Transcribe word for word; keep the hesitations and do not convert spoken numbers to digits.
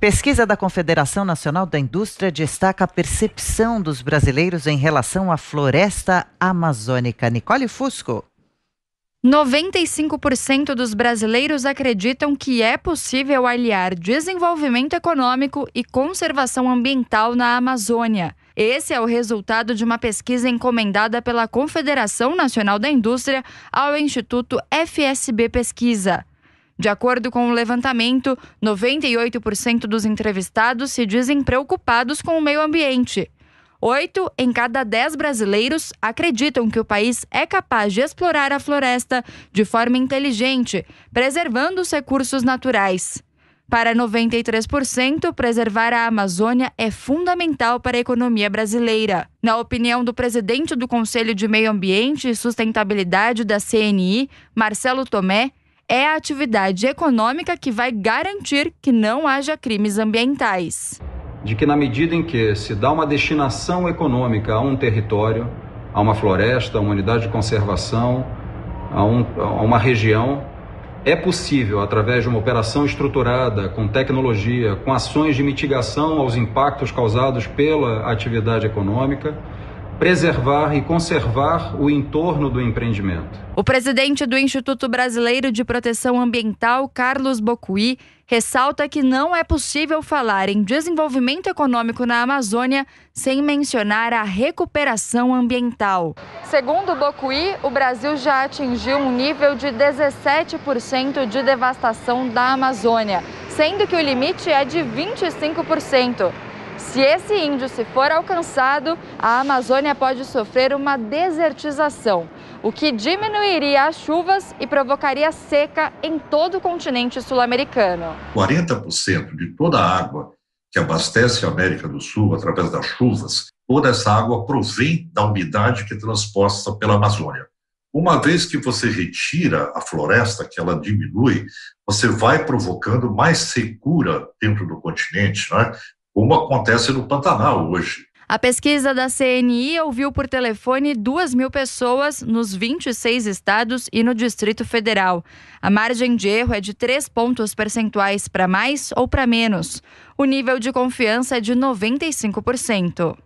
Pesquisa da Confederação Nacional da Indústria destaca a percepção dos brasileiros em relação à floresta amazônica. Nicole Fusco. noventa e cinco por cento dos brasileiros acreditam que é possível aliar desenvolvimento econômico e conservação ambiental na Amazônia. Esse é o resultado de uma pesquisa encomendada pela Confederação Nacional da Indústria ao Instituto F S B Pesquisa. De acordo com o levantamento, noventa e oito por cento dos entrevistados se dizem preocupados com o meio ambiente. Oito em cada dez brasileiros acreditam que o país é capaz de explorar a floresta de forma inteligente, preservando os recursos naturais. Para noventa e três por cento, preservar a Amazônia é fundamental para a economia brasileira. Na opinião do presidente do Conselho de Meio Ambiente e Sustentabilidade da C N I, Marcelo Tomé, é a atividade econômica que vai garantir que não haja crimes ambientais. De que na medida em que se dá uma destinação econômica a um território, a uma floresta, a uma unidade de conservação, a, um, a uma região, é possível, através de uma operação estruturada, com tecnologia, com ações de mitigação aos impactos causados pela atividade econômica, preservar e conservar o entorno do empreendimento. O presidente do Instituto Brasileiro de Proteção Ambiental, Carlos Bocuí, ressalta que não é possível falar em desenvolvimento econômico na Amazônia sem mencionar a recuperação ambiental. Segundo Bocuí, o Brasil já atingiu um nível de dezessete por cento de devastação da Amazônia, sendo que o limite é de vinte e cinco por cento. Se esse índice for alcançado, a Amazônia pode sofrer uma desertização, o que diminuiria as chuvas e provocaria seca em todo o continente sul-americano. quarenta por cento de toda a água que abastece a América do Sul através das chuvas, toda essa água provém da umidade que é transposta pela Amazônia. Uma vez que você retira a floresta, que ela diminui, você vai provocando mais secura dentro do continente, não é? Como acontece no Pantanal hoje. A pesquisa da C N I ouviu por telefone duas mil pessoas nos vinte e seis estados e no Distrito Federal. A margem de erro é de três pontos percentuais para mais ou para menos. O nível de confiança é de noventa e cinco por cento.